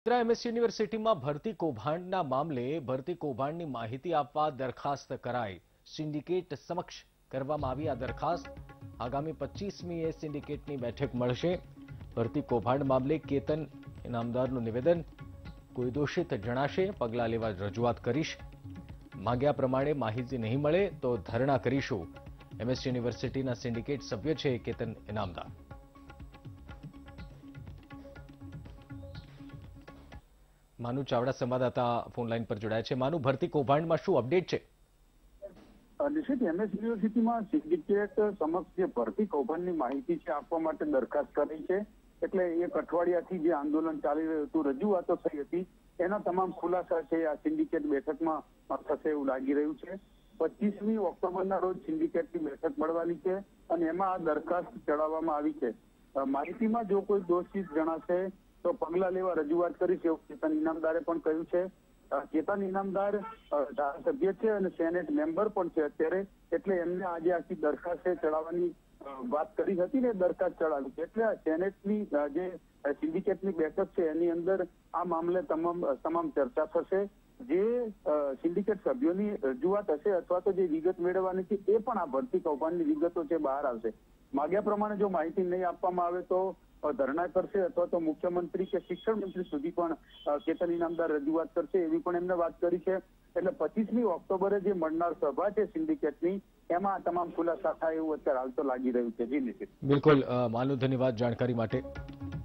MS યુનિવર્સિટીમાં ભરતી કૌભાંડના મામલે ભરતી કૌભાંડની માહિતી આપવા દરખાસ્ત કરાઈ સિન્ડિકેટ સમક્ષ કરવામાં આવી આ દરખાસ્ત આગામી 25મીએ સિન્ડિકેટની બેઠક મળશે ભરતી કૌભાંડ મામલે કેતન ઇનામદારનું નિવેદન કોઈ દોષિત જણાશે પગલાં લેવા રજૂઆત કરીશ માંગ્યા પ્રમાણે માહિતી નહીં મળે તો ધરણા કરીશું એમએસ યુનિવર્સિટીના સિન્ડિકેટ સભ્ય છે કેતન ઇનામદાર માનુ ચાવડા સંવાદદાતા ફોન લાઈન પર જોડાયા છે માનુ ભરતી કૌભાંડમાં શું અપડેટ છે નિશ્ચિત એમએસ યુનિવર્સિટીમાં સિન્ડિકેટ સમક્ષ જે ભરતી કૌભાંડની માહિતી છે આપવા માટે દરખાસ્ત કરી છે એટલે એક અઠવાડિયાથી જે આંદોલન ચાલી રહ્યું હતું રજૂઆતો થઈ હતી એના તમામ ખુલાસા છે આ સિન્ડિકેટ બેઠકમાં થશે એવું લાગી રહ્યું છે 25મી ઓક્ટોબરના રોજ સિન્ડિકેટની બેઠક મળવાની છે અને એમાં આ દરખાસ્ત ચડાવવામાં આવી છે માહિતીમાં જો કોઈ દોષિત જણાશે તો પગલાં લેવા રજૂઆત કરીશ એવું કેતન ઇનામદારે પણ કહ્યું છે કેતન ઇનામદાર ધારાસભ્ય છે અને સેનેટ મેમ્બર પણ છે અત્યારે એટલે એમને આજે આખી દરખાસ્ત ચડાવવાની વાત કરી હતી ને દરખાસ્ત ચડાવી છે એટલે સેનેટની જે સિન્ડિકેટની બેઠક છે એની અંદર આ મામલે તમામ ચર્ચા થશે જે સિન્ડિકેટ સભ્યોની રજૂઆત હશે અથવા તો જે વિગત મેળવવાની છે એ પણ આ ભરતી કૌભાંડની વિગતો છે બહાર આવશે માગ્યા પ્રમાણે જો માહિતી નહીં આપવામાં આવે તો ધરણા કરશે અથવા તો મુખ્યમંત્રી કે શિક્ષણ મંત્રી સુધી પણ કેતન ઇનામદાર રજૂઆત કરશે એવી પણ એમને વાત કરી છે એટલે 25મી ઓક્ટોબરે જે મળનાર સભા છે સિન્ડિકેટની એમાં આ તમામ ખુલાસા થાય એવું અત્યારે હાલ તો લાગી રહ્યું છે જી નિશ્ચિત બિલકુલ માનુ ધન્યવાદ જાણકારી માટે